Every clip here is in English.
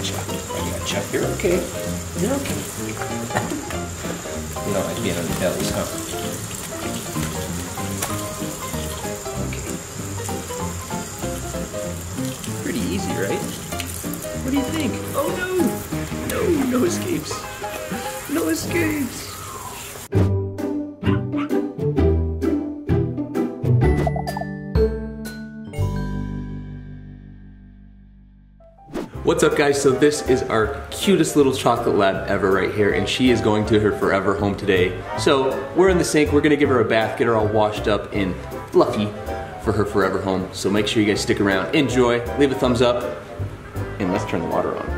gotcha. I gotcha. You're okay. You're okay. You don't like being on the bellies, huh? Okay. Pretty easy, right? What do you think? Oh no! No, no escapes. No escapes. What's up guys, so this is our cutest little chocolate lab ever right here, and she is going to her forever home today. So we're in the sink, we're gonna give her a bath, get her all washed up and fluffy for her forever home. So make sure you guys stick around, enjoy, leave a thumbs up, and let's turn the water on.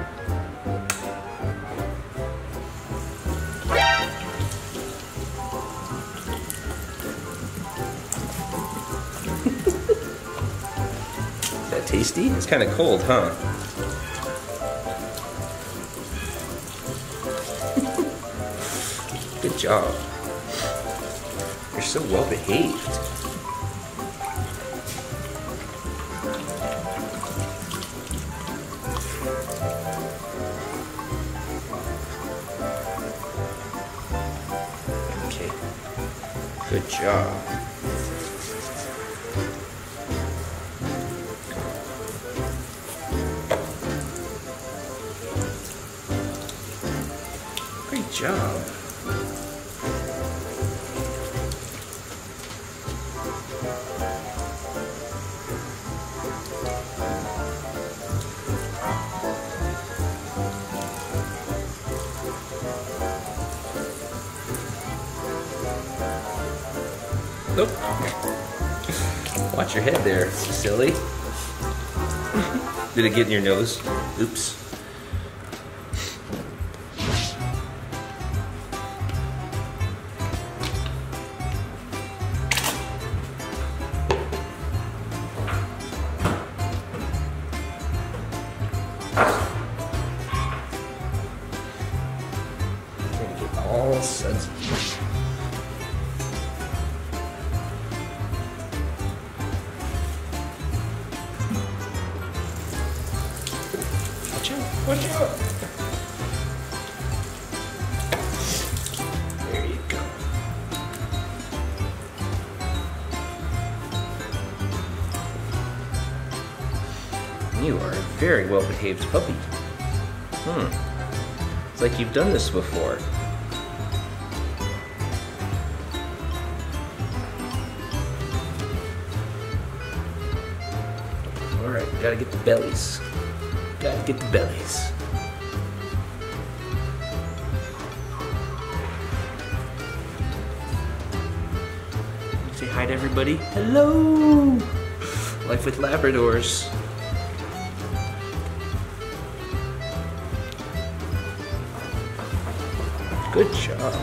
Is that tasty? It's kind of cold, huh? Good job. You're so well behaved. Okay. Good job. Great job. Nope. Watch your head there, silly. Did it get in your nose? Oops. Gonna get all sudsy. Watch out! There you go. You are a very well-behaved puppy. It's like you've done this before. Alright, we gotta get the bellies. Gotta get the bellies. Say hi to everybody. Hello! Life with Labradors. Good job.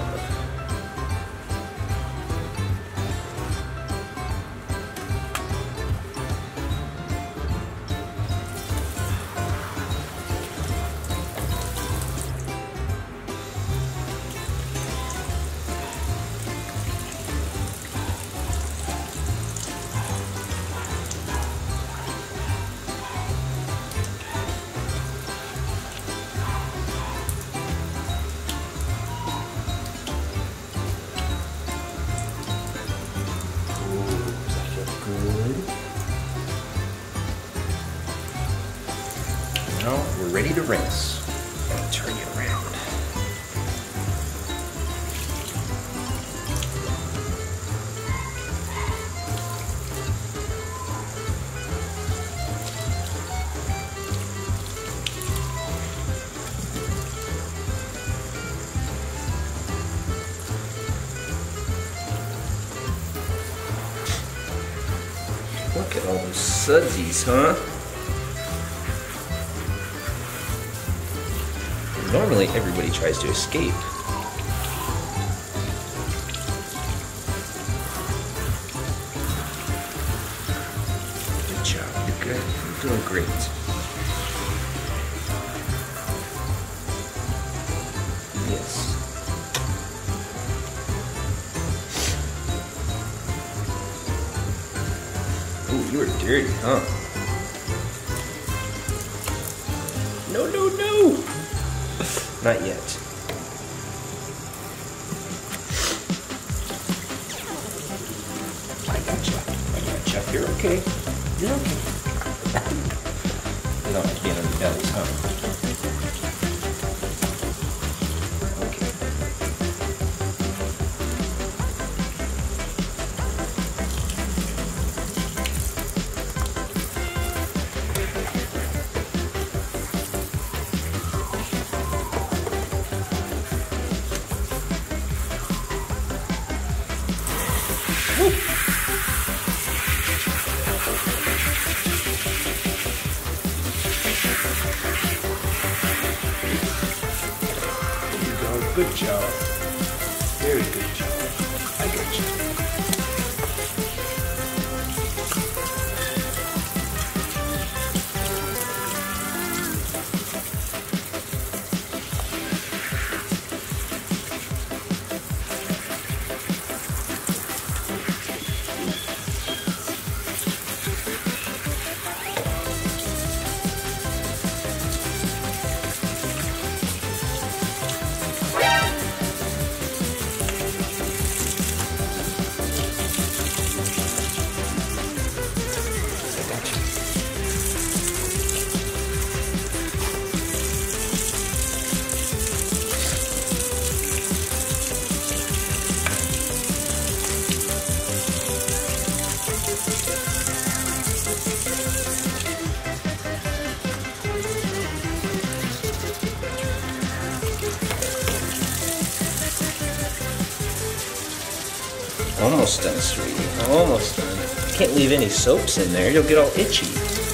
Now we're ready to rinse. I'll turn you around. Look at all those sudsies, huh? Normally, everybody tries to escape. Good job. You're good. You're doing great. Yes. Ooh, you were dirty, huh? No, no, no! Not yet. I gotcha. You're okay. You're okay. You don't like being on the belly, huh? Okay. Good job. Very good job. I got you. Almost done, sweetie. Almost done. Can't leave any soaps in there. You'll get all itchy.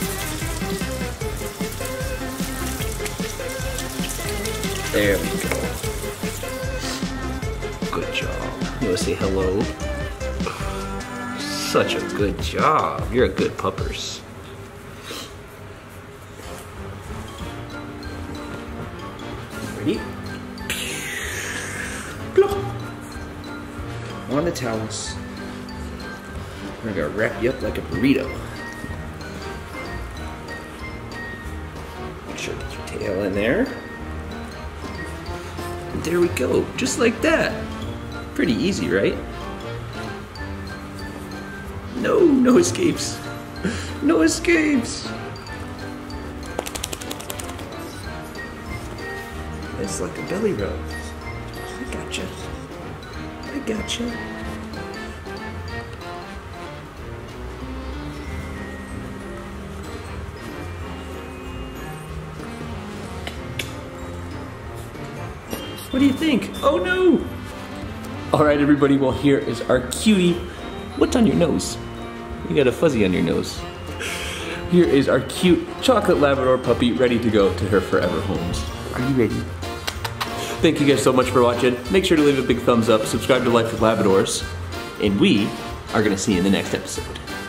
There we go. Good job. You want to say hello? Such a good job. You're a good puppers. Ready? Plop. On the towels. We're gonna wrap you up like a burrito. Make sure to get your tail in there. And there we go, just like that. Pretty easy, right? No escapes. No escapes. It's like a belly rub. I gotcha. I gotcha. What do you think? Oh no! Alright everybody, well here is our cutie. What's on your nose? You got a fuzzy on your nose. Here is our cute chocolate Labrador puppy ready to go to her forever homes. Are you ready? Thank you guys so much for watching. Make sure to leave a big thumbs up, subscribe to Life with Labradors, and we are gonna see you in the next episode.